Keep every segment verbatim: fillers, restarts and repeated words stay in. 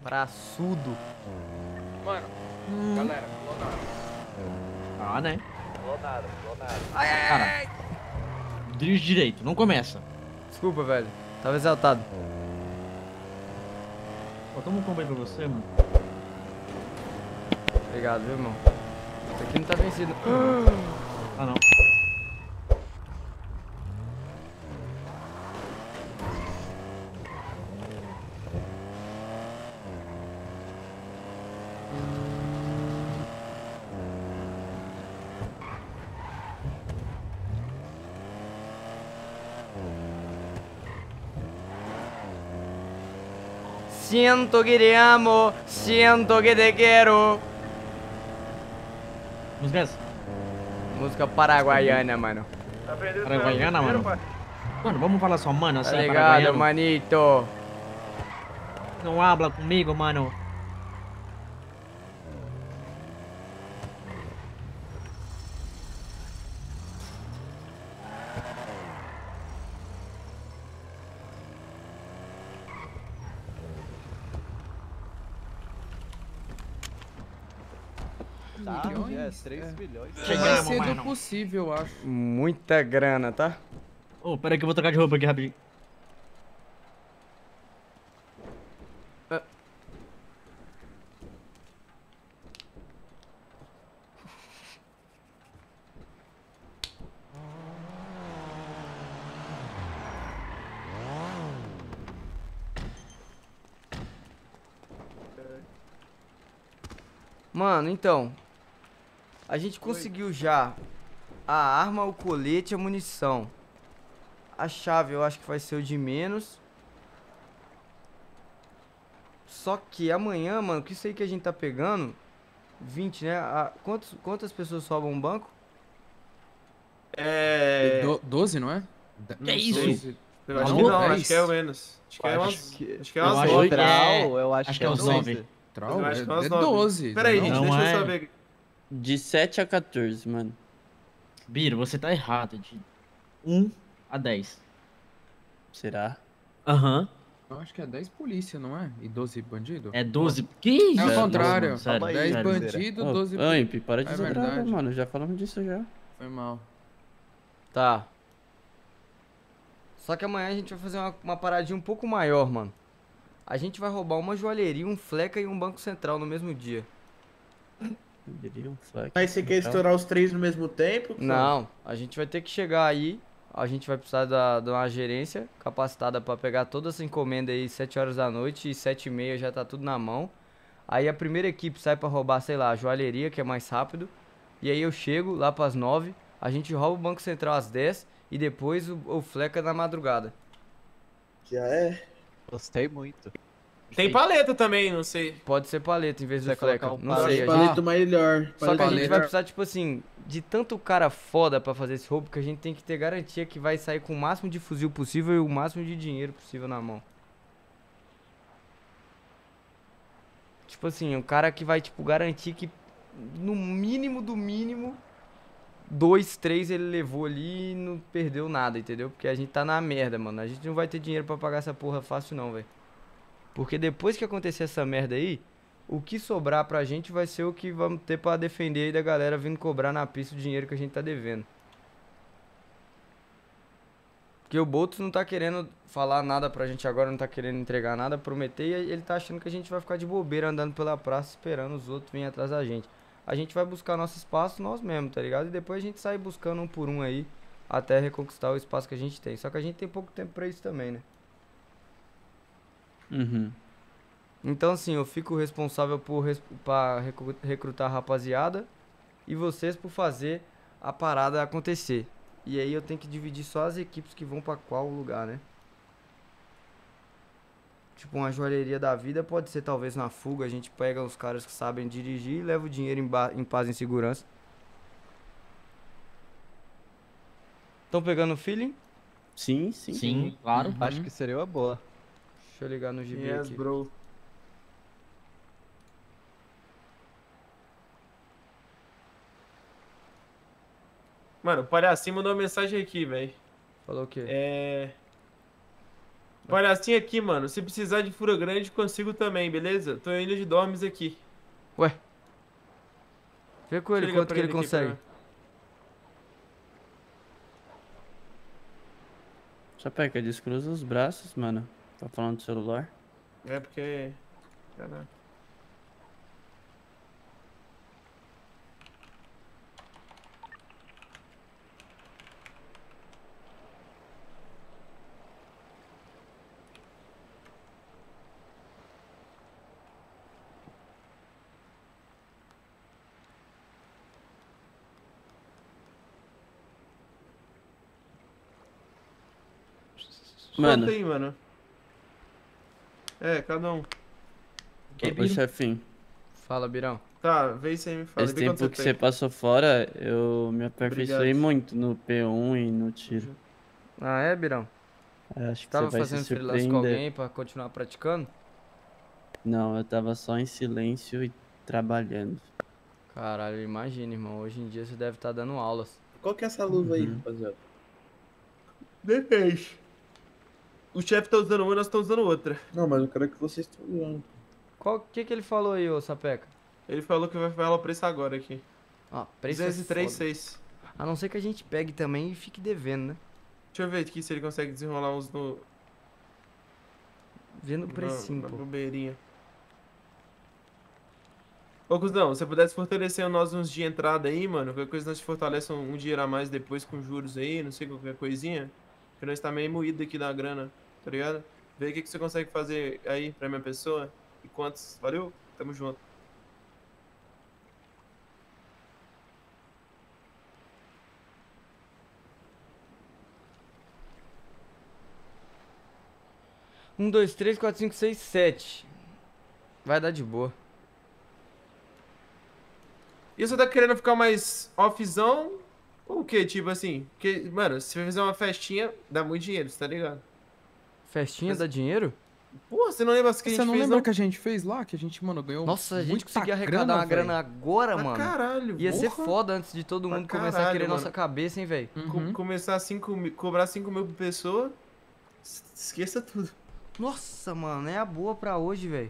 Braçudo. Mano, Hum. galera, clonado. Ah, né? Clonado, clonado. Ai, ai, Cara. ai. Dirige direito, não começa. Desculpa, velho. Tava exaltado. Pô, toma um combo aí pra você, mano. Obrigado, viu, irmão? Isso aqui não tá vencido. Ah, não. Siento que te amo, siento que te quero. Música é essa? Música paraguaiana, mano. Paraguaiana, mano? Mano, vamos falar só, mano, Tá assim, ligado, paraguaiano. manito? Não habla comigo, mano. Tá, Milhões? é, três milhões. Mais Chegamos, cedo mano. possível, eu acho. Muita grana, tá? Ô, oh, pera aí que eu vou trocar de roupa aqui rapidinho. Mano, então. A gente conseguiu já a arma, o colete e a munição. A chave eu acho que vai ser o de menos. Só que amanhã, mano, que isso aí que a gente tá pegando, vinte, né? A, quantos, quantas pessoas sobram um banco? É. Do, doze, não é? Que isso? doze. Eu acho Não, que não, dez. acho que é o menos. Acho que é Acho umas. que- Acho que é eu umas acho oito. que é- eu acho, acho que é os onze. nove. Trau, Eu acho que é é, umas é nove. doze. Pera aí, não? gente, Não deixa eu é. saber. De sete a quatorze, mano. Biro, você tá errado. De um a dez. Será? Aham. Eu acho que é dez polícia, não é? E doze bandido? É doze. Que isso? É o Sério, contrário. mano, sério, Calma aí, dez sério. bandido, Ô, doze ô, polícia. Imp, para de É ser droga, verdade. mano. Já falamos disso já. Foi mal. Tá. Só que amanhã a gente vai fazer uma, uma paradinha um pouco maior, mano. A gente vai roubar uma joalheria, um fleca e um banco central no mesmo dia. Diria um flex. Mas você quer estourar os três no mesmo tempo? Não, a gente vai ter que chegar aí. A gente vai precisar da, de uma gerência capacitada pra pegar toda essa encomenda aí sete horas da noite e sete e meia já tá tudo na mão. Aí a primeira equipe sai pra roubar, sei lá, a joalheria, que é mais rápido. E aí eu chego lá pras nove, a gente rouba o Banco Central às dez e depois o, o fleca na madrugada. Já é. Gostei muito. Tem paleta também, não sei. Pode ser paleta em vez do Você fleca, colocar um não paleta. sei. a gente- Paleta melhor. Só que a gente paleta. vai precisar, tipo assim, de tanto cara foda pra fazer esse roubo que a gente tem que ter garantia que vai sair com o máximo de fuzil possível e o máximo de dinheiro possível na mão. Tipo assim, um cara que vai, tipo, garantir que no mínimo do mínimo, dois, três ele levou ali e não perdeu nada, entendeu? Porque a gente tá na merda, mano. A gente não vai ter dinheiro pra pagar essa porra fácil não, velho. Porque depois que acontecer essa merda aí, o que sobrar pra gente vai ser o que vamos ter pra defender aí da galera vindo cobrar na pista o dinheiro que a gente tá devendo. Porque o Boltz não tá querendo falar nada pra gente agora, não tá querendo entregar nada, prometer, e ele tá achando que a gente vai ficar de bobeira andando pela praça esperando os outros virem atrás da gente. A gente vai buscar nosso espaço nós mesmos, tá ligado? E depois a gente sai buscando um por um aí, até reconquistar o espaço que a gente tem. Só que a gente tem pouco tempo pra isso também, né? Uhum. Então, assim, eu fico responsável por res- pra recru- recrutar a rapaziada e vocês por fazer a parada acontecer. E aí eu tenho que dividir só as equipes que vão pra qual lugar, né? Tipo, uma joalheria da vida pode ser talvez na fuga, a gente pega os caras que sabem dirigir e leva o dinheiro em, ba- em paz e em segurança. Estão pegando o feeling? Sim, sim. Sim, claro. Acho que seria uma boa. Deixa eu ligar no G B Yes, aqui. bro. Mano, o Palhacinho mandou uma mensagem aqui, velho. Falou o quê? É. Palhacinho aqui, mano. Se precisar de fura grande, consigo também, beleza? Tô indo de dormes aqui. Ué. Vê com Deixa ele eu ligar quanto pra que ele ele aqui consegue. pra- Só pega, descruza os braços, mano. Tá falando do celular? É porque... Caraca. Mano. Quanto aí, mano? É, cada um. Ô, chefinho, Fala, Birão. Tá, vê isso aí e me fala. esse Vê quanto tempo que você você tem. passou fora, eu me aperfeiçoei Obrigado. muito no P um e no tiro. Ah, é, Birão? É, acho que Tava você vai fazendo se freelance com surpreender. alguém pra continuar praticando? Não, eu tava só em silêncio e trabalhando. Caralho, imagina, irmão. Hoje em dia você deve estar dando aulas. Qual que é essa luva aí, Uhum. rapaziada? Depende. O chefe tá usando uma e nós estamos usando outra. Não, mas eu quero que vocês estão usando. Qual que que ele falou aí, ô Sapeca? Ele falou que vai falar o preço agora aqui. Ó, preço é duzentos e três, foda. seis. A não ser que a gente pegue também e fique devendo, né? Deixa eu ver aqui se ele consegue desenrolar uns no... Vendo o precinho, na, na pô. bobeirinha. Ô, Cusão, se você pudesse fortalecer nós uns de entrada aí, mano, qualquer coisa nós te fortalece um, um dinheiro a mais depois com juros aí, não sei, qualquer coisinha. Porque nós tá meio moído aqui da grana, tá ligado? Vê o que, que você consegue fazer aí pra minha pessoa e quantos. Valeu? Tamo junto. Um, dois, três, quatro, cinco, seis, sete. Vai dar de boa. E você tá querendo ficar mais offzão? Ou o quê? Tipo assim, porque, mano, se você fizer uma festinha, dá muito dinheiro, você tá ligado? Festinha Mas- dá dinheiro? Pô, você não lembra as que a Você gente não fez, lembra não? que a gente fez lá? Que a gente, mano, ganhou Nossa, a gente muita conseguia arrecadar uma velho. grana agora, Pra mano. caralho, Ia ser porra. foda antes de todo Pra mundo começar a caralho, querer mano. nossa cabeça, hein, velho. Co- Uhum. começar cinco mil, cobrar cinco mil por pessoa, s- esqueça tudo. Nossa, mano, é a boa pra hoje, velho.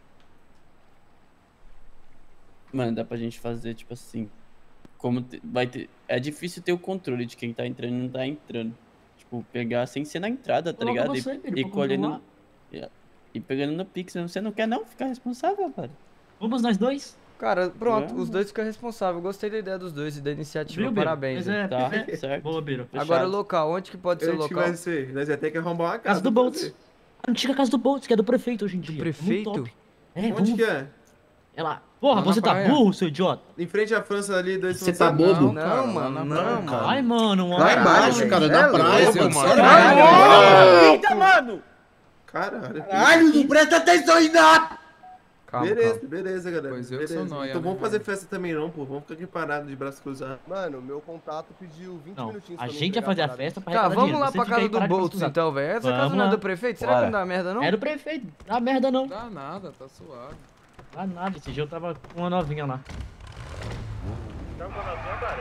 Mano, dá pra gente fazer, tipo assim. Como te- vai ter. É difícil ter o controle de quem tá entrando e não tá entrando. Tipo, pegar sem ser na entrada, tá Coloca ligado? E- você, Biro, e pra colhendo. controlar. E, e pegando no Pix. Você não quer não ficar responsável, cara? Vamos nós dois? Cara, pronto, É, os dois ficam responsáveis. Eu gostei da ideia dos dois e da iniciativa. Viu, Biro? Parabéns. Mas velho. é, Tá, perfeito. certo. Boa, Biro. Fechado. Agora o local, onde que pode ser o Onde que local? vai ser? Nós ia ter que arrombar uma casa. Casa do pra Boltz. fazer. A antiga casa do Boltz, que é do prefeito hoje em dia. Muito prefeito? top. É, Onde vamos... que é? É lá. Porra, Lá na você tá praia. burro, seu idiota? Em frente à França ali, dois Você tá funcionários. bobo? Não, cara, lá mano, na não, praia, mano. cara. Ai, mano, Lá embaixo, velho. cara, É na praia. louco, pô. mano. Caralho! Caralho. Caralho, não presta atenção em nada! Calma, beleza, calma. beleza, galera. Pois eu beleza. sou nóia, Então né, vamos fazer velho? festa também não, pô. Vamos ficar aqui parados de braço cruzado. Mano, meu contato pediu vinte Não, minutinhos a pra mim gente ia pegar fazer a parada. festa pra Tá, arrecadar vamos dinheiro. lá Você pra fica casa aí do parado Boltz cruzado. então, velho. Essa casa Vamos não é lá. do prefeito? Será que Bora. não dá merda, não? É do prefeito. Dá merda não. Não dá nada, tá suave. Dá nada. Esse dia eu tava com uma novinha lá. Não, com a novinha, cara?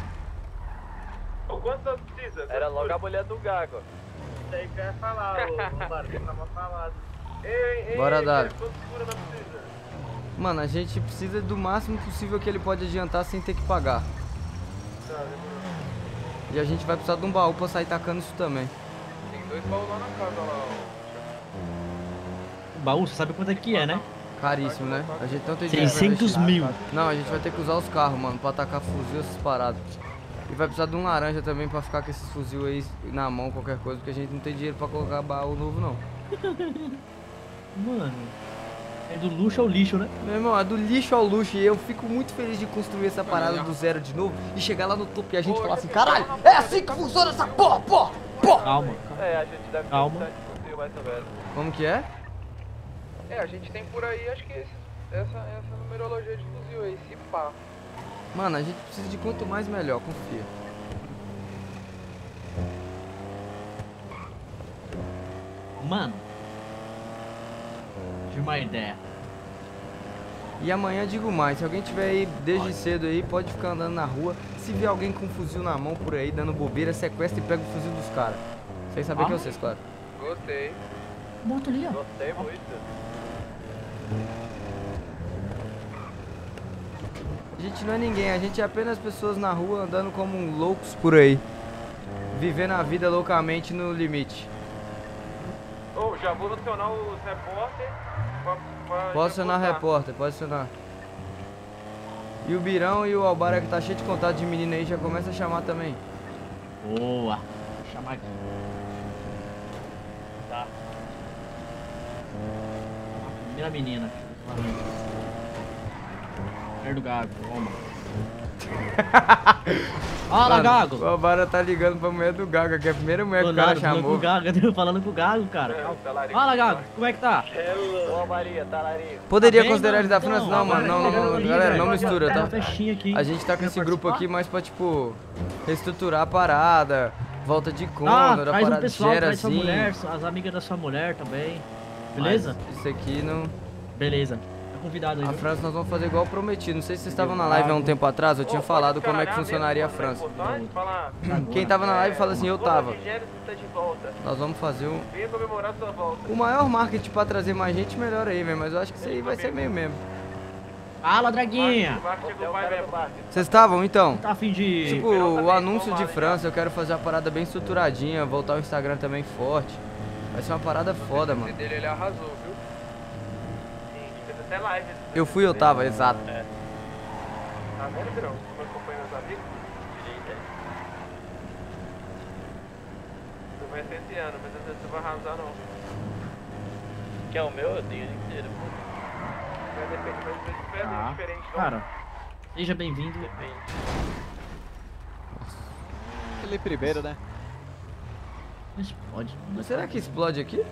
Ô, quanto você precisa? Era logo a mulher do Gago. Isso aí que eu ia falar, ô, ô Mário, tava falado. Ei, ei, Bora, ei, Dário. cara, quanto segura não precisa? Mano, a gente precisa do máximo possível que ele pode adiantar sem ter que pagar. Tá, demorou. E a gente vai precisar de um baú pra sair tacando isso também. Tem dois baús lá na casa lá, O baú, você sabe quanto é que é, né? Caríssimo, né? A gente não tem dinheiro pra seiscentos investir. mil. Não, a gente vai ter que usar os carros, mano, pra atacar fuzil, essas paradas. E vai precisar de um laranja também pra ficar com esses fuzil aí na mão, qualquer coisa, porque a gente não tem dinheiro pra colocar baú novo, não. Mano. É do luxo ao lixo, né? Meu irmão, é do lixo ao luxo e eu fico muito feliz de construir essa parada do zero de novo e chegar lá no topo e a gente falar assim, caralho, é assim que funciona essa porra, porra, porra! Calma. É, a gente deve Calma. ter bastante fuzil mais ou menos. Como que é? É, a gente tem por aí, acho que esse- essa, essa numerologia de fuzil aí, se pá. Mano, a gente precisa de quanto mais melhor, confia. Mano. Tive uma ideia. E amanhã digo mais, se alguém tiver aí desde cedo aí, pode ficar andando na rua. Se vê alguém com um fuzil na mão por aí, dando bobeira, sequestra e pega o fuzil dos caras. Sem saber Ah. que é vocês, claro. Gostei. Moto ali, ó. Gostei muito. A gente não é ninguém, a gente é apenas pessoas na rua andando como loucos por aí. Vivendo a vida loucamente no limite. Ô, já vou acionar os repórteres. pra- pra Pode acionar reportar. repórter, pode acionar. E o Birão e o Albara que tá cheio de contato de menina aí já começa a chamar também. Boa. Vou chamar aqui. Tá. A primeira menina. Perto do Gago, toma. Fala, Mano, Gago! O Albara tá ligando pra mulher do Gaga, que é a primeira mulher que o cara Falando com chamou. o Gago, eu tô falando com o Gago, cara. Fala, Gago, como é que tá? Boa, Maria, talarico. Poderia Tá bem, considerar eles da mano? França? Então, Não, mano, não, agora não, não, ali, galera, velho. não mistura, Tá uma tá? festinha aqui. A gente tá com Quer esse grupo participar? aqui mais pra, tipo, reestruturar a parada, volta de Ah, Condor, a traz um parada pessoal, gera traz sua assim. mulher, as amigas da sua mulher também. Beleza? Mas isso aqui não... Beleza. Tá convidado aí, A viu? França nós vamos fazer igual prometido. Não sei se vocês estavam na live há um tempo atrás, eu tinha falado como é que funcionaria a França. Quem tava na live fala assim, eu tava. Nós vamos fazer um... Venha comemorar sua volta. O maior marketing pra trazer mais gente, melhor aí, velho. Mas eu acho que isso aí vai ser meio mesmo. Fala, Draguinha! Vocês estavam, então? Tá afim de... Tipo, o anúncio de França, eu quero fazer uma parada bem estruturadinha, voltar o Instagram também forte. Vai ser uma parada foda, mano. dele ele arrasou, viu? Sim, fez até live. Eu fui, eu tava, exato. Tá vendo, Birão? Como acompanha meus amigos? Não vai ser esse ano, mas você vai arrasar não. Que é o meu, eu tenho ele inteiro. Vai depender, mas vai ser Ah, diferente não. cara, seja bem-vindo. Ele primeiro, né? Mas pode. Mas será que explode aqui?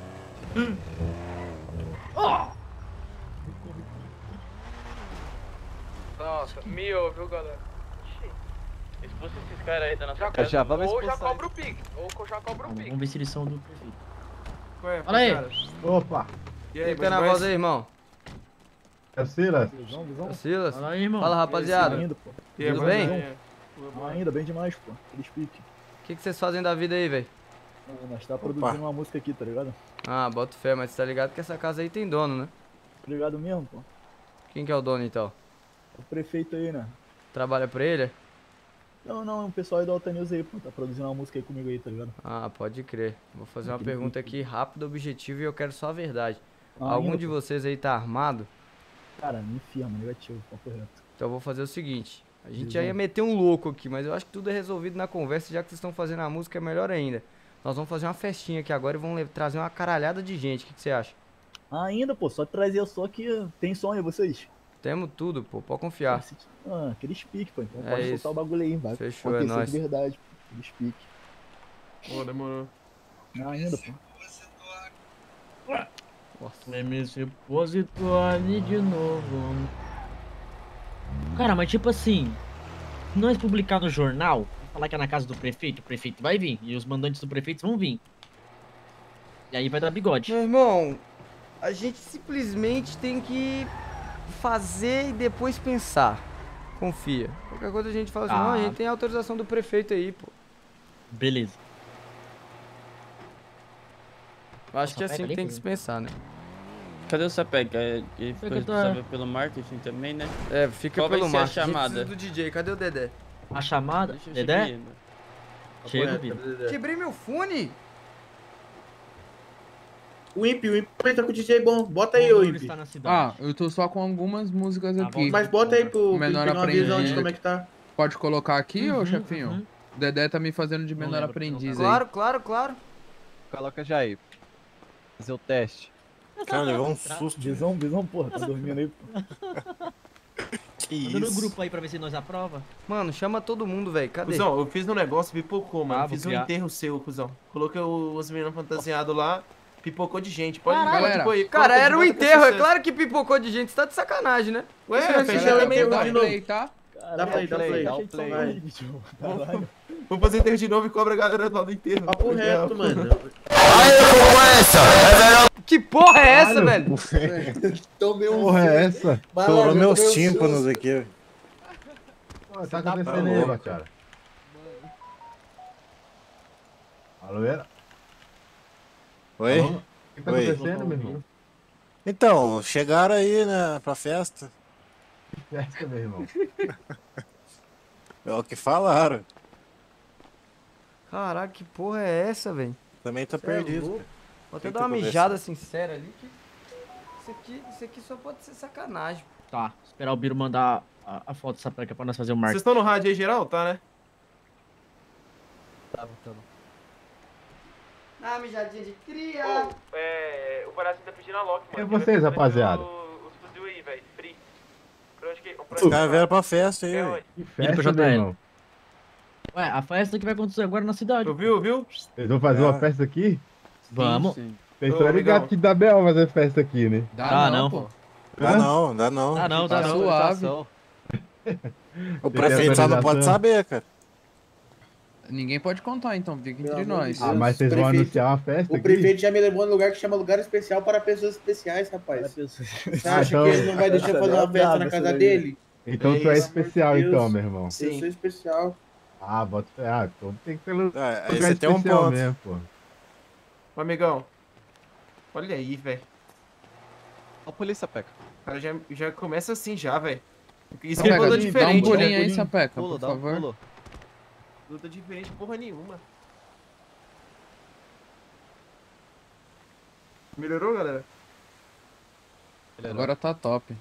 Nossa, mil, viu, galera? Expulsa esses caras aí da nossa Já, casa. Já vamos ou já expulsar cobra o pique, ou já cobra o Vamos, pique. vamos ver se eles são do prefeito. Qual é, Fala aí. rapaziada? Opa, E aí, Quem tá na bom voz demais? aí, irmão? é Silas? É o Silas? Fala aí, irmão. Fala, rapaziada. Ainda, pô. E aí, Tudo bom bem? demais? Ainda bem demais, pô. Eles pique. O que, que vocês fazem da vida aí, velho? Nós tá produzindo uma música aqui, tá ligado? Ah, bota fé, mas você tá ligado que essa casa aí tem dono, né? Tá ligado mesmo, pô? Quem que é o dono, então? O prefeito aí, né? Trabalha pra ele? Não, não, o pessoal aí da Alta News aí, pô. Tá produzindo uma música aí comigo aí, tá ligado? Ah, pode crer. Vou fazer uma Que pergunta bonito. aqui rápida, objetiva, e eu quero só a verdade. Ah, Algum ainda, de pô. vocês aí tá armado? Cara, me firma, negativo, papo reto. Então eu vou fazer o seguinte. A gente Diz já aí. ia meter um louco aqui, mas eu acho que tudo é resolvido na conversa, já que vocês estão fazendo a música, é melhor ainda. Nós vamos fazer uma festinha aqui agora e vamos le- trazer uma caralhada de gente. O que, que você acha? Ah, ainda, pô. Só trazer só que tem som aí, vocês. Temos tudo, pô. Pode confiar. Esse- Ah, aqueles pique, pô. Então É pode isso. soltar o bagulho aí, vai. Fechou, é acontecer nóis. de verdade, pô. Aqueles pique. Pô, demorou. Ah, ainda, pô. Nossa. M C Positor ali de novo. Cara, mas tipo assim, se nós publicar no jornal, falar que é na casa do prefeito, o prefeito vai vir. E os mandantes do prefeito vão vir. E aí vai dar bigode. Meu irmão, a gente simplesmente tem que fazer e depois pensar. Confia. Qualquer coisa a gente fala assim, não, a Ah. gente tem autorização do prefeito aí, pô. Beleza. Eu acho que é Só assim pega que ali, tem que pô. se pensar, né? Cadê o Sapec? É, Ele Foi ficou que eu tô- responsável pelo marketing também, né? É, fica Qual vai pelo ser a marketing. A gente chamada? precisa do D J. Cadê o Dedé? A chamada, Deixa eu Dedé? seguir, mano. Chega, Biro. Quebrei meu fone? O Imp, o Imp entra com o D J bom. Bota aí, O ô Yuri Imp. está na Ah, cidade. eu tô só com algumas músicas Tá aqui. bom. Mas bota aí pro, O pra ele menor pegar uma visão de aprendiz. como é que tá. Pode colocar aqui, ô Uhum, chefinho? uhum. O Dedé tá me fazendo de Não menor lembro, aprendiz não. aí. Claro, claro, claro. Coloca já aí. Fazer o teste. Cara, levou um susto. Visão, visão, porra. Tá dormindo aí, pô. Que Manda no isso? grupo aí pra ver se nós aprova. Mano, chama todo mundo, velho. Cadê? Cusão, eu fiz um negócio, pipocou, mano. Ah, vou fiz um criar. enterro seu, cuzão. Coloquei o- os meninos fantasiados lá, pipocou de gente. Pode Caralho. pode pôr aí. Cara, coloca de era um volta que é enterro, é sucesso. claro que pipocou de gente. Você tá de sacanagem, né? Ué, Galera, fechou galera, o meio dá Dá de de novo. play, tá? Dá play, dá play. dá Achei o que play. só vai, bicho. Caralho. Vamos fazer enterro de novo e cobra a galera lá do enterro. Papo reto, mano. Que porra é essa, velho? Tomei um. Porra, é essa? Malandro, Estourou meus tomei um tímpanos susto. aqui. Pô, tá acontecendo aí, Batiara? Alô, era? Oi? Alô? que tá Oi. acontecendo, meu irmão? Então, chegaram aí, né, pra festa. Que festa, meu irmão? É o que falaram. Caraca, que porra é essa, velho? Também tá Cê é perdido. louco. Vou até Quem dar tá uma mijada conversando? sincera ali. Que... Isso, aqui, isso aqui só pode ser sacanagem. Tá, esperar o Biro mandar a, a foto dessa placa pra nós fazer o Vocês marketing. estão no rádio aí, geral? Tá, né? Tá, tá. Dá uma mijadinha de cria. É, o palhaço tá pedindo a Loki, mano. E vocês, rapaziada? Os fuzil aí, velho. Free. Pra onde que... Os caras vieram pra festa aí, ué. Que Vira pro festa, meu J L. irmão? Ué, a festa que vai acontecer agora na cidade. Tu viu, viu? Vocês vão fazer Ah. uma festa aqui? Vamos. Sim, sim. Vocês Ô, estão amigão. ligados que dá bel fazer festa aqui, né? Dá, Dá não, não, pô. Dá não, dá não. Dá não, dá Tá não. suave. O prefeito só não pode saber, cara. Ninguém pode contar, então, fica Pelo entre amor nós. de Ah, Deus, mas vocês vão prefeito- anunciar uma festa O aqui? prefeito já me levou num lugar que chama lugar especial para pessoas especiais, Para rapaz. pessoas. Você Ah, acha então- que ele não vai deixar Essa fazer daí é uma festa braba, na essa casa daí. dele? Então É tu é isso. especial, Pelo amor de então, Deus. meu irmão. Eu sou especial. Ah, bota fé. Ah, então tem que ser lu- Ah, aí lugar você tem um especial ponto. mesmo, pô. Ô, amigão. Olha aí, velho. Ó a polícia, Peca. O cara já, já começa assim já, velho. Isso Sapeca, que é luta dá um diferente, pulinho né? aí, Sapeca, Pula, por dá um favor. pulo. Luta diferente porra nenhuma. Melhorou, galera? Agora tá top.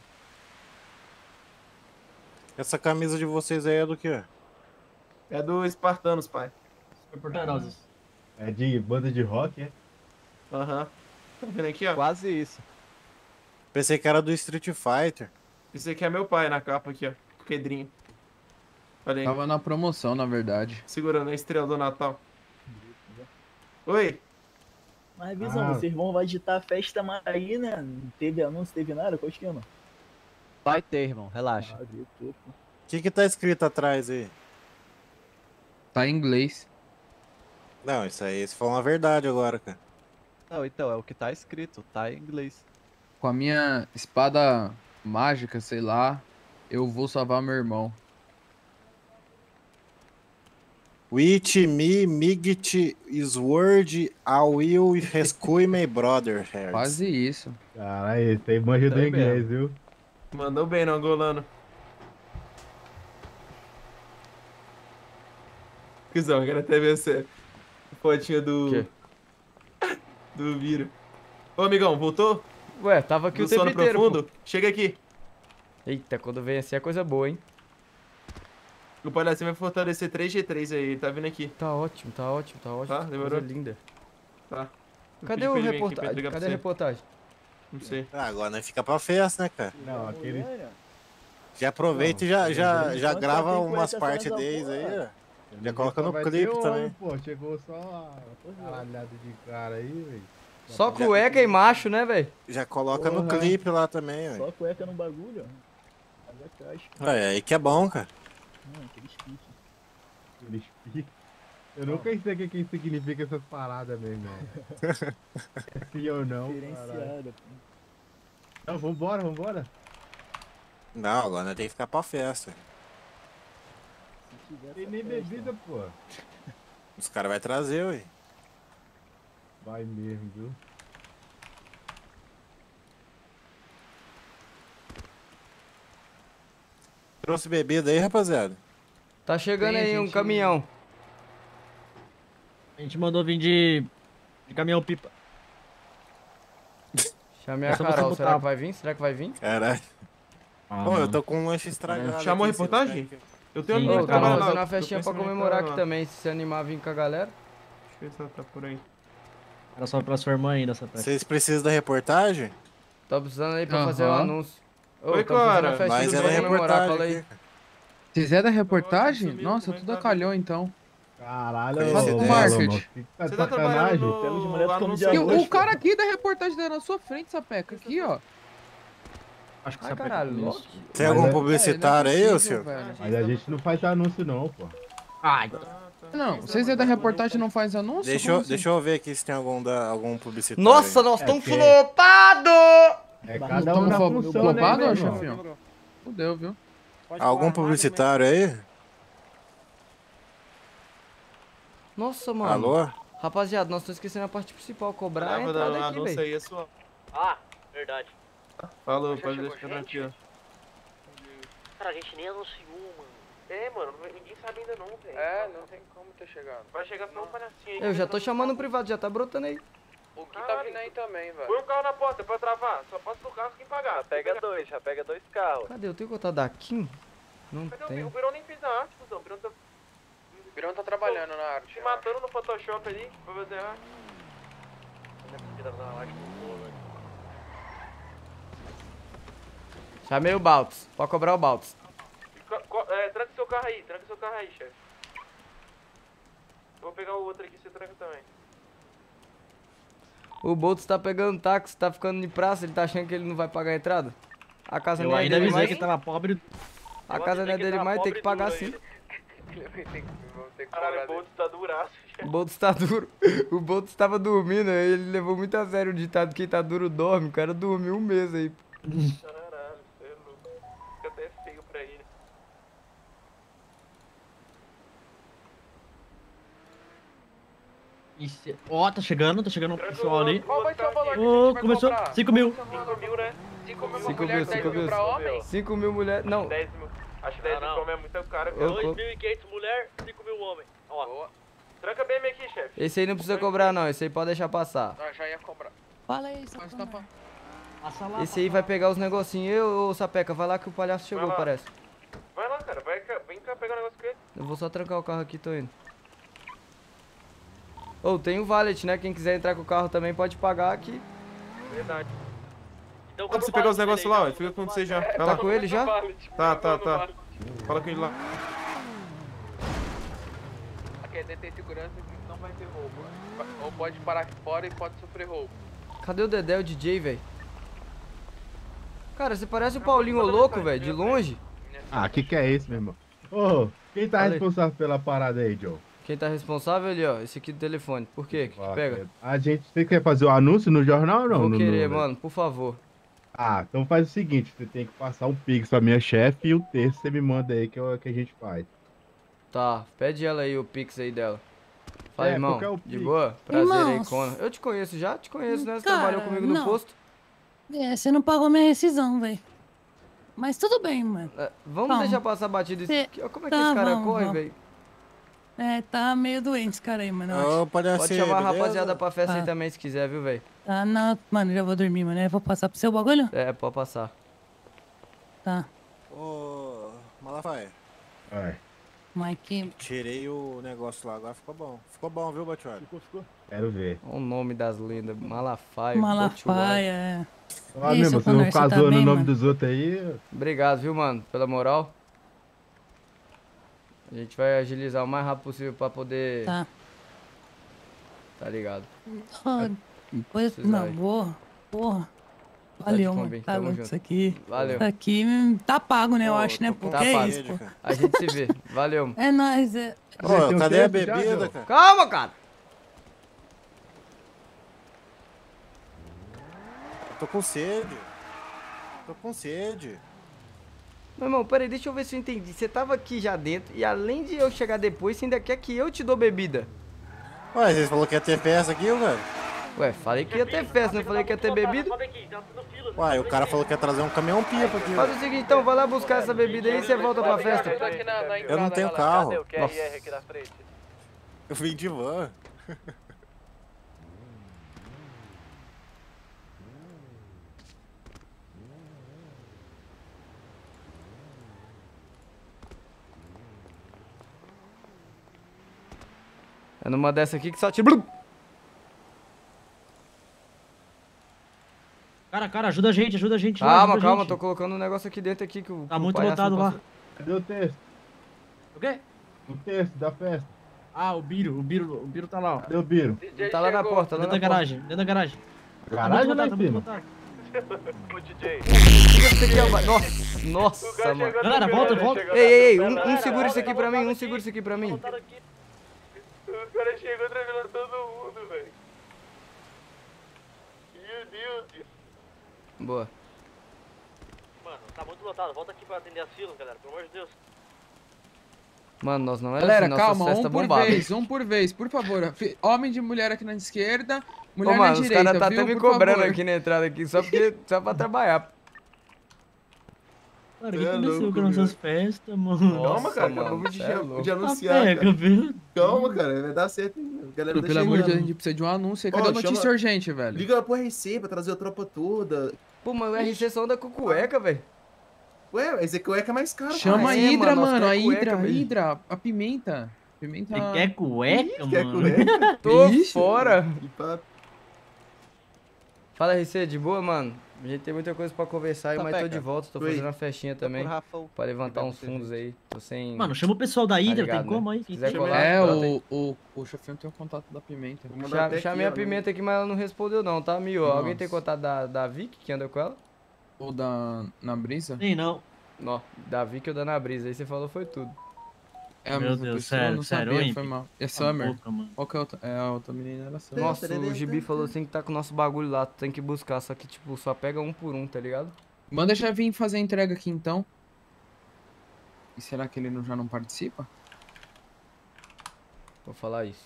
Essa camisa de vocês aí é do quê? É do Espartanos, pai. Superpoderosos. É de banda de rock, é? Aham. Tá vendo aqui, ó? Quase isso. Pensei que era do Street Fighter. Esse aqui é meu pai na capa aqui, ó. Pedrinho. Olha aí. Tava na promoção, na verdade. Segurando a estrela do Natal. Oi. Mas, Visão, Ah. vocês vão agitar a festa mais aí, né? Não teve anúncio, teve nada? Qual o esquema? Vai ter, irmão. Relaxa. Ah, viu, tô, pô. O que que tá escrito atrás aí? Tá em inglês. Não, isso aí, isso foi uma verdade agora, cara. Não, então, é o que tá escrito, tá em inglês. Com a minha espada mágica, sei lá, eu vou salvar meu irmão. With me, Migit, Sword, I will rescue my brother. Harris. Quase isso. Caralho, esse aí manja do Tá aí inglês, viu? Mandou bem no angolano. Cusão, eu quero até ver essa fotinha do... Quê? Do Viro. Ô, amigão, voltou? Ué, tava aqui Do o tempo sono inteiro, profundo? pô. Chega aqui. Eita, quando vem assim é coisa boa, hein? O palhacinho vai fortalecer três G três aí, ele tá vindo aqui. Tá ótimo, tá ótimo, tá ótimo. Tá, demorou? Coisa linda. Tá. Eu Cadê pedi o pra ele vir aqui pra reportagem? entregar pra Cadê a você. reportagem? Não sei. Ah, agora nós fica pra festa, né, cara? Não, aquele... Já aproveita e já, já, já Enquanto grava tem umas cueca partes atrás da deles aí, porra. ó. Já coloca no Vai clipe ter um, também. Pô, chegou só uma caralhada de cara aí, velho. Só cueca e macho, né, velho? Já coloca no Porra. clipe lá também, ó. Só cueca no bagulho, ó. Mas é caixa. É, aí que é bom, cara. Não, aqueles piques. Eles ficam. Eu nunca sei o que, que significa essas paradas, meu irmão. É sim ou não, caralho. Diferenciada, pô. Não, vambora, vambora. Não, agora nós tem que ficar pra festa. Se tiver Tem essa nem festa, bebida, pô. Os caras vão trazer, ué. Vai mesmo, viu? Trouxe bebida aí, rapaziada? Tá chegando Tem, aí um gente. caminhão. A gente mandou vir de, de caminhão pipa. Chame a É só você Carol. botar. Será que vai vir? Será que vai vir? Caralho. Ah, Pô, eu mano. tô com um lanche estragado. Chamou a aqui, Silvio. reportagem? Eu tenho Sim, amigo Ô, que tava trabalha lá. fazendo uma tô festinha pra pensando em comemorar entrar aqui lá. também. Se se animar a vir com a galera. Deixa eu ver se ela tá por aí. Era só pra sua irmã ainda, essa peça. Vocês precisam da reportagem? Tô precisando aí pra fazer o Aham. anúncio. Ô, Oi, tamo fazendo cara. uma festinha Mas do é da bem comemorar, reportagem cola aí. aqui. Vocês é da reportagem? Sumiu, Nossa, como é tudo que tá? acalhou então. Caralho, Faz ô, o ô, marketing. mano, que tá Você de tá trabalhando sacanagem? no... Temos de mulher ficando de anúncio- E arroz. o, o cara aqui da reportagem tá na sua frente, Sapeca, aqui, ó. Acho que Ai, essa caralho, peça- Loki. Tem Mas algum é- publicitário É, aí, não é ô possível, Silvio? velho. Mas a gente não faz anúncio não, pô. Ai, Não, vocês é da reportagem e não faz anúncio? Deixa Como eu, assim? deixa eu ver aqui se tem algum, da, algum publicitário. Nossa, aí. nós É estamos que- flopados! É Mas cada não um na Tamo função, flopado, né, ô meu irmão? chefinho? Fudeu, viu? Algum publicitário aí? Nossa, mano. Alô? Rapaziada, nós estamos esquecendo a parte principal, cobrar a entrada aqui, anúncio velho. aí é sua. Ah, verdade. Falou, Já pode chegou deixar gente? tranquilo. Cara, a gente nem anunciou, mano. É, mano, ninguém sabe ainda não, velho. É, não tem como ter chegado. Vai chegar só um palhacinho aí. Eu já tô chamando o privado, já tá brotando aí. O que tá vindo aí também, velho. Põe um carro na porta pra travar. Só passa do carro quem pagar. Já pega dois, já pega dois carros. Cadê? Eu tenho contato da Kim? Não Cadê o tem. o Birão nem fez a arte, cuzão. O Birão tá O Birão tá trabalhando na arte. te matando no Photoshop ali pra fazer a arte. Chamei o Baltz. Pode cobrar o Baltz. Co- co- É, tranca seu carro aí, tranca seu carro aí, chefe. Eu vou pegar o outro aqui, você tranca também. O Baltz tá pegando táxi, tá ficando de praça, ele tá achando que ele não vai pagar a entrada? A casa Eu não é ainda dele avisei mais. que tava pobre. A casa não é dele mais, tem que pagar sim. Vamos ter que Caralho, cobrar o Bolt tá duraço, O chefe. Boltz tá duro. O Boltz tava dormindo, ele levou muito a sério o ditado quem tá duro dorme. O cara dormiu um mês aí. Caralho, você é louco. Fica até feio pra ele. Ixi, Ó, tá chegando, tá chegando o pessoal ali. Qual vai ser o valor que a Ô, gente vai começou. cobrar? cinco mil. cinco mil, né? cinco mil pra cinco mulher, mil, dez cinco mil mil. pra homem? cinco mil mulheres. Não. dez mil. Acho que dez Não, mil não. homem é muito caro, Eu- cara. eu- dois mil e quinhentos mulher, cinco mil homem. Ó. Boa. Tranca bem aqui, chefe. Esse aí não precisa cobrar não, esse aí pode deixar passar. Ah, já ia cobrar. Fala aí, só Pode tapar. Passa lá. Esse aí vai pegar os negocinhos. Eu, ô Sapeca, vai lá que o palhaço chegou, lá. parece. Vai lá, cara. Vai cá, vem cá pegar o negócio com ele. Eu vou só trancar o carro aqui, tô indo. Ô, tem o valet, né? Quem quiser entrar com o carro também pode pagar aqui. Verdade. Então, Quando você pegar os negócios lá, ó, fica com você já. Vai Tá lá. com ele já? Tá, tá, tá. Fala com ele lá. Aqui é deter segurança que não vai ter roubo. Ou pode parar aqui fora e pode sofrer roubo. Cadê o Dedé, o D J, velho? Cara, você parece o Paulinho ô louco, velho, de longe. Ah, que que é isso, meu irmão? Ô, quem tá Fala aí. responsável pela parada aí, Joe? Quem tá responsável ali, ó, esse aqui do telefone. Por quê? Que que Ah, pega? A gente, você quer fazer o anúncio no jornal ou não? Vou No- querer, no- mano, por favor. Ah, então faz o seguinte, você tem que passar um pix pra minha chefe e o texto você me manda aí que, eu, que a gente faz. Tá, pede ela aí o pix aí dela. Fala, É, irmão. qual que é o De pix? boa? Prazer aí, Irmãos. Conan. Eu te conheço já? Te conheço, né? Você Cara, trabalhou comigo no não. posto. É, você não pagou minha rescisão, velho. Mas tudo bem, mano. É, vamos Calma. deixar passar batido isso. Cê- aqui. Como é que tá, esse cara vamos, corre, vamos. velho? É, tá meio doente esse cara aí, mano. eu acho. Pode chamar a rapaziada pra festa aí Ah. também, se quiser, viu, velho? Tá, não, mano, já vou dormir, mano. Eu vou passar pro seu bagulho? É, pode passar. Tá. Ô, Malafaia, Vai. Mike. tirei o negócio lá, agora ficou bom. Ficou bom, viu, Batiolho? Ficou, ficou. Quero ver. Olha o nome das lendas. Malafaia. Malafaia, é. Ó, E aí, mesmo, seu você não Connor, você tá casou no bem, nome mano? dos outros aí. Obrigado, viu, mano, pela moral. A gente vai agilizar o mais rápido possível pra poder... Tá. Tá ligado? Ó, depois, Precisa não, aí. boa, porra. Valeu, de mano. Kombi, Tá tamo louco junto. isso aqui. Valeu. Isso aqui hum, tá pago, né? Eu Ô, acho, né? tô com Porque Tá é pago. isso, pô. cara. A gente se vê. Valeu. É nóis, é. Ô, tem um cadê a texto já, bebida, Joe? cara? Calma, cara. Tô com sede. Tô com sede. Meu irmão, peraí, deixa eu ver se eu entendi. Você tava aqui já dentro e além de eu chegar depois, você ainda quer que eu te dou bebida? Ué, vocês falaram que ia ter festa aqui, velho? Ué, falei que ia ter festa, não falei que ia ter bebida? Ué, o cara falou que ia trazer um caminhão pipa aqui. Faz o seguinte, então, vai lá buscar essa bebida aí e você volta pra festa. Aqui na, na Eu não entrada, tenho galera. carro. Cadê o Q R Nossa. aqui na frente? Eu vim de van. É numa dessa aqui que só tira... Blum! Cara, cara, ajuda a gente, ajuda a gente. lá, Calma, ajuda a calma, gente. tô colocando um negócio aqui dentro aqui que o Tá que o muito palhaço lotado não lá. passou. Cadê o texto? O quê? O texto da festa. Ah, o Biro, o Biro, o Biro tá lá, ó. Cadê o Biro? D J Tá lá na chegou. porta, lá Dentro na da porta. garagem, dentro da garagem. Garagem ou lá tá em muito cima? lotado. Ô, D J. Esse aqui é o ba- Nossa, nossa, mano. Galera, volta, volta. Ei, ei, ei, um, um segura isso aqui pra mim, um segura isso aqui pra mim. O cara chegou tranquilando todo mundo, velho. Meu Deus. Boa. Mano, tá muito lotado. Volta aqui pra atender as filas, galera. Pelo amor de Deus. Mano, nós não é Galera, assim, nossas calma, festas um por bombadas. vez, um por vez, por favor. Fi- Homem de mulher aqui na esquerda, mulher Ô, mano, na os direita, caras tá viu? até me Por cobrando favor. aqui na entrada aqui, só, porque, só pra trabalhar. Cara, o que É aconteceu louco, com nossas viu? festas, mano? Calma, cara, mano, acabamos de, cê é louco. de anunciar, Pega, cara. viu? Calma, cara, vai dar certo ainda. A galera Pelo, tá pelo amor de Deus, a chegando. gente precisa de um anúncio aí. Ó, Cadê a notícia chama- urgente, velho? Liga lá pro R C pra trazer a tropa toda. Pô, mas o R C só anda com cueca, velho. Ué, mas é cueca é mais caro, Chama cara. a é, Hidra, mano, nós mano, a quer cueca, Hidra, a velho. Hidra, a pimenta. Pimenta... Você quer cueca, Quer mano? cueca? Tô Isso. fora. E pá, Fala, R C, de boa, mano? A gente tem muita coisa pra conversar aí, Tá, mas tô pega. de volta. Tô Oi. fazendo uma festinha também. Por Rafão. Pra levantar Vai uns ter fundos aí. Tô sem... Mano, chama o pessoal da Hidra, ligado, tem como né? aí? Se quiser Chama colar, É, brota aí. o, o, o chefinho tem o contato da pimenta. vou mandar Cha- até aqui, Chamei a ó, pimenta aqui, mas ela não respondeu não, tá, Mio? Alguém tem Nossa. contato da, da Vic, que anda com ela? Ou da... na brisa? Tem não. Não, da Vic ou da Ana Brisa. Aí você falou foi tudo. É a Meu mesma Deus, pessoa, sério, não sério, sabia, hein? foi mal. É Cala a Summer. boca, mano. Qual que é a outra? É a outra menina, era Summer. Nossa, o Gibi falou assim que tá com o nosso bagulho lá, tu tem que buscar, só que tipo, só pega um por um, tá ligado? Manda já vir fazer a entrega aqui então. E será que ele não- já não participa? Vou falar isso.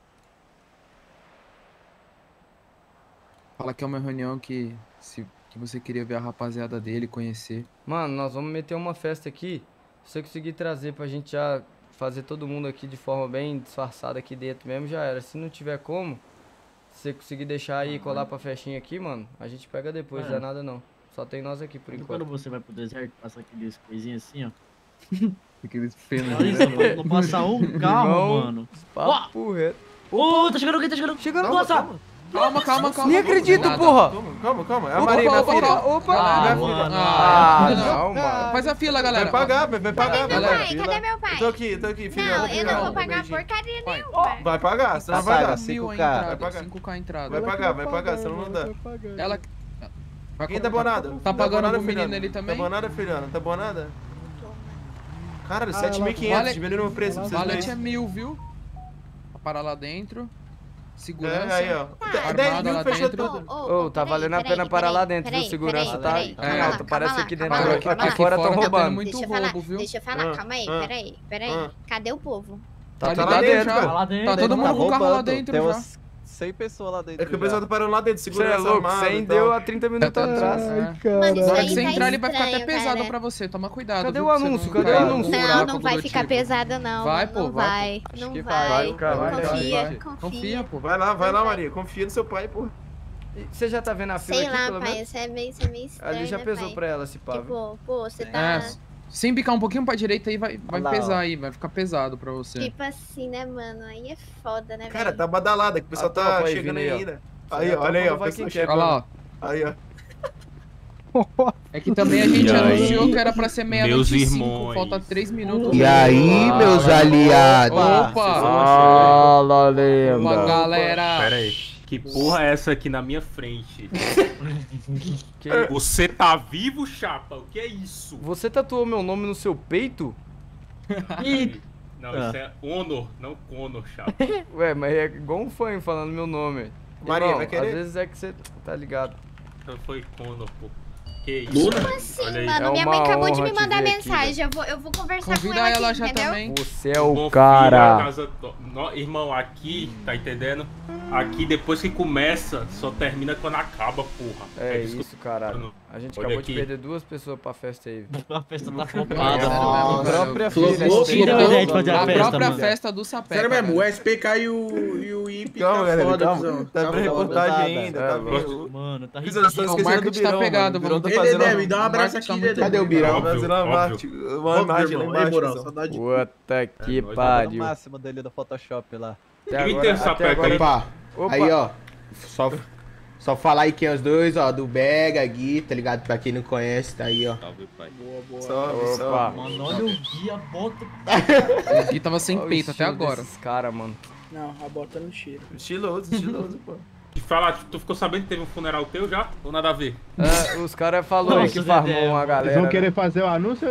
Fala que é uma reunião que, se, que você queria ver a rapaziada dele, conhecer. Mano, nós vamos meter uma festa aqui. Se você conseguir trazer pra gente já fazer todo mundo aqui de forma bem disfarçada aqui dentro mesmo, já era. Se não tiver como, se você conseguir deixar aí e colar pra festinha aqui, mano, a gente pega depois, É. não é nada não. Só tem nós aqui por E quando enquanto. você vai pro deserto, passa aqueles coisinhas assim, ó. Aqueles pelos. Olha isso, mano. Não passa um carro, Irmão, mano. Papo reto. Ô, tá chegando alguém, tá chegando. Chegando, Nossa! Calma, calma, calma. Nem acredito, Nada. porra! Calma, calma, calma. É a Opa, Maria, minha opa, filha. opa, opa. Ah, minha filha. mano. Ah, Ah, não, mano. Faz a fila, galera. Vai pagar, vai, vai pagar. Cadê meu vai pai? pagar. Cadê meu pai? Eu tô aqui, tô aqui, filha. Não, eu não vou pagar Beijinho. porcaria Vai. nenhuma. Vai pagar, você não Tá vai paga, dar. cinco Mil a K. entrada, Vai pagar. cinco K a entrada. Vai pagar, vai pagar, senão não dá. Ela... vai Quem tá colocar- bonada? Tá pagando pro menino filhana? ali também? Tá bonada, filhana? Tá bonada? Cara, Ah, sete mil e quinhentos, Vale- diminuiu o preço pra vocês Valete dois. é mil, viu? Pra parar lá dentro. É, Segurança. aí, ó. Armada dez mil lá fechou dentro. tudo. Ô, tá valendo a pena parar lá dentro, viu? Segurança tá peraí, em calma alta. lá, Parece calma aqui lá, dentro, calma lá, aqui, calma aqui lá. fora Fora tão tá tendo roubando. muito Deixa eu falar, roubo, viu? deixa eu falar, Ah, calma aí, ah, peraí, peraí. ah. Cadê o povo? Tá Tá tudo ligado lá dentro, já. já. lá dentro. Tá todo Tá mundo com o carro lá roubando. dentro Tem já. umas cem pessoas lá dentro. É que o já. pessoal tá parando lá dentro, Você é segurança louco, armada você e deu tal. há trinta minutos Tá- atrás. Mano, isso Na hora que aí você tá entrar, ele vai ficar até estranho, pesado cara. pra você. Toma cuidado. Cadê viu, o pra você anúncio? não Cadê o cair no anúncio? Não, buraco não do vai ficar tipo. pesado não. Vai, não pô, vai. vai, Acho Não que vai. vai, cara, vai, vai, Confia, vai. confia. Confia, pô. Vai lá, vai lá, Maria. Confia no seu pai, pô. E Você já tá vendo a fila Sei aqui, lá, pelo pai, menos? isso é meio, isso é meio estranho, Ali já né, pesou pai? pra ela, se pá. viu? Tipo, pô, você É, tá... sem bicar um pouquinho pra direita aí, vai, vai Olha lá, pesar ó. aí, vai ficar pesado pra você. Tipo assim, né, mano? Aí é foda, né, Cara, velho? tá badalada, que o pessoal A tropa tá aí, chegando Vini, aí ó. ainda. Você Aí, já ó, olha aí, tropa ó. vai o pessoal quem quer, chegando. Olha lá, Aí, ó. é que também a gente E aí, anunciou que era pra ser meia-noite meus e cinco, irmãos? falta três minutos. E aí, Ah, meus lá, aliados? Opa! Fala, Uma lenda. galera! Pera aí. Que porra é essa aqui na minha frente? Que- Você tá vivo, chapa? O que é isso? Você tatuou meu nome no seu peito? Ih, Não, Ah. isso é Honor, não Conor, chapa. Ué, mas é igual um fã falando meu nome. Maria, Irmão, vai querer? às vezes é que você tá ligado. Então foi Conor, pô. Que isso? Como assim, Olha aí. mano? É Minha uma mãe acabou de honra me te mandar ver aqui, mensagem. eu, vou, eu vou conversar com Convida ela ela aqui, já entendeu? também. Você é Bom o filho, a cara. casa to- no- Irmão, aqui, tá entendendo? Aqui, depois que começa, só termina quando acaba, porra. É desculpa. isso, caralho. A gente Olha acabou aqui. de perder duas pessoas pra festa aí. a festa tá É, flopada. sério mesmo, A velho. própria Flopou, filha. Tira a ideia de fazer a A festa, própria mano. festa do Sapeca. Sério mesmo, velho. o S P K e o, e o I P Calma, tá galera, foda, calma. cuzão. Tá pra foda. reportagem ainda, É, tá mano. vendo? Mano, tá Fiz ridículo. as O esquecendo marketing do tá Birão, pegado, mano. O Birão vamos tá Ei, fazendo Dedé, uma- me dá um o abraço marketing aqui, tá muito Dedé. Cadê o Birão? Óbvio, Fazendo uma óbvio. arte- uma Óbvio, imagem lá irmão. Ei, embaixo. Borão, cuzão. saudade de Puta que Nós tá pariu. no máximo dele no Photoshop lá. Até Quem agora, tem essa até peca agora aí? Opa, Opa. aí ó, só, só falar aí quem é os dois, ó, do Bega, Gui, tá ligado? Pra quem não conhece, tá aí, ó. Salve, pai. Salve, Opa. salve. Mano, olha o guia, bota. E tava sem Olha o peito até estilo agora. desses cara, mano. Não, a bota no cheiro. Estiloso, estiloso, pô. E fala, tu ficou sabendo que teve um funeral teu já? Ou nada a ver? É, os caras falaram aí Nossa, que farmou Dedé, uma mano. galera. Vocês vão né? querer fazer o anúncio ou não?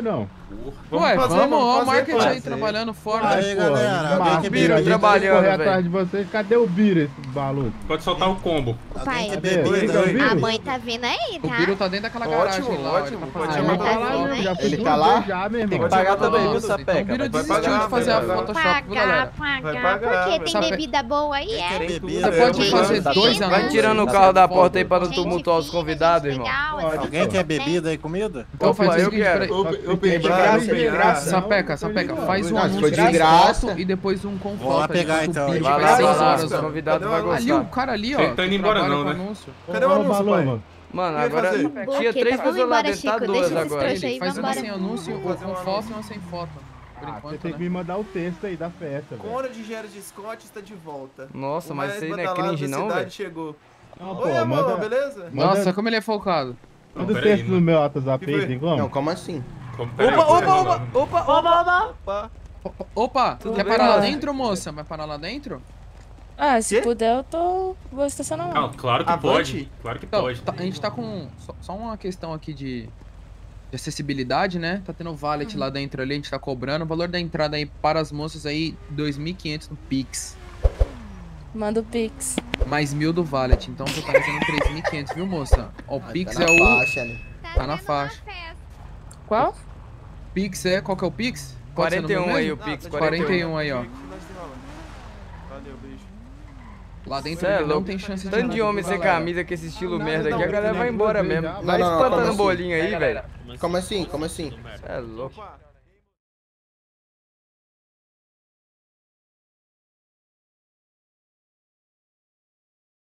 Ué, fazer, vamos, vamos ó, o fazer, marketing pô. aí trabalhando forte. Aí, galera, alguém quer Biro beber? trabalhando, correr velho. atrás de vocês. Cadê o Biro, esse maluco? Pode soltar o combo. Pai, quer Cadê? beber? Liga o Biro? a mãe tá vindo aí, O tá? Biro tá dentro daquela garagem Ótimo, lá. ó, ótimo, ele tá pode fazendo chamar uma pra foto. lá, Caralho, já fui Ele duas tá lá? vezes já, meu irmão. Tem que pagar também, viu, Nossa, Sapeca? Então o Biro Vai desistiu pagar, de fazer a vai pagar. Photoshop, viu, Pagar, galera? Vai pagar. pagar, Porque velho. tem bebida boa aí, é? Quer beber? Você Você pode Gente, fazer gente, dois gente, anúncios. Vai tirando o nessa carro da foto. porta aí pra não Gente tumultuar os fina, convidados, gente irmão. legal, Ó, assim, Alguém quer né? bebida e comida? Então faz Opa, o eu seguinte, quero. peraí. Eu, eu peguei De pra graça, pegar. de graça. Sapeca, Sapeca, faz um Não, se anúncio for de de graça. foto e depois um com Vou lá foto. pegar, ali, então. o vídeo Vai vai lá, seis vai lá, horas, os ó. convidados vão Ali, gostar. o cara ali, ó. Você tá indo que embora trabalha não, com né? anúncio. Cadê o Ô, anúncio, pai? Baloma. Mano, Ia agora fazer. tinha Boqueta, três vamos pessoas lá embora, dentro, tá Chico, duas deixa esses agora. trouxa aí, Ele faz um vambora. sem anúncio, ou fazer um com foto anúncio. e um sem foto. Por Ah, você enquanto, tem né? que me mandar o texto aí da festa, velho. Conra de Gera de Scott está de volta. Nossa, O mas mais isso aí não é badalado cringe da não, cidade velho? chegou. Não, Oi, amor, manda, beleza? Nossa, manda, como ele é focado. manda o Pera aí, texto no mano. meu WhatsApp Que aí, foi? tem como? Não, como assim? Como- pera aí, Opa, você opa, vai opa, lá. opa, opa. Opa. Opa, Tudo quer bem, parar lá moça? dentro, moça? Vai parar lá dentro? Ah, se Quê? puder, eu tô. Vou estacionar lá. Não, claro que Avante? pode. Claro que Então, pode. tá- a gente tá com só, só uma questão aqui de, de acessibilidade, né? Tá tendo valet lá dentro ali, a gente tá cobrando. O valor da entrada aí para as moças aí, dois mil e quinhentos no Pix. Manda o Pix. Mais mil do valet, então você tá fazendo três mil e quinhentos, viu, moça? Ó, o Pix Tá é na o... faixa, né? Tá na faixa. Qual? Pix é... Qual que é o Pix? Pode ser no quarenta e um meu aí, mesmo? o Pix, quarenta e um aí, ó. Valeu, beijo. Lá dentro Cê é ele não louco. tem chance de Tanto de nada, homem viu, sem galera? camisa com esse estilo Não, merda não, aqui, a não, galera não, vai não, embora não, mesmo. não, Vai não, não, espantando como assim? bolinho aí, velho. Como assim? Como assim? É louco. Opa.